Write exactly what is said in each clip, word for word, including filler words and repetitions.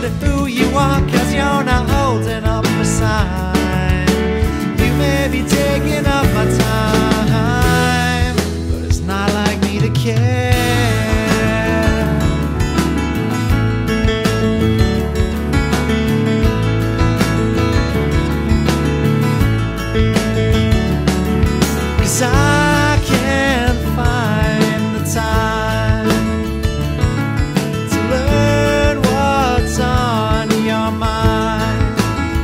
wonder who you are, cause you're not holding up a sign. You may be taking up my time, but it's not like me to care. Cause I can't find the time to learn what's on your mind.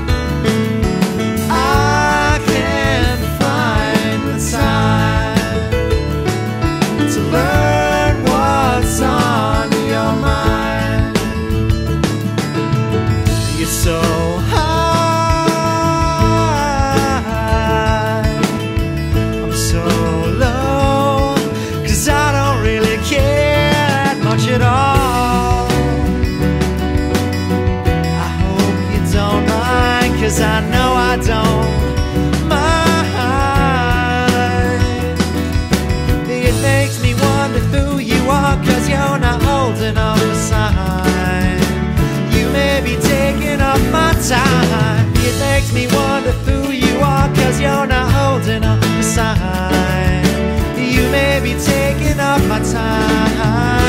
I can't find the time to learn what's on your mind. You're so at all. I hope you don't mind, cause I know I don't mind. It makes me wonder who you are, cause you're not holding up a sign. You may be taking up my time. It makes me wonder who you are, cause you're not holding up a sign. You may be taking up my time.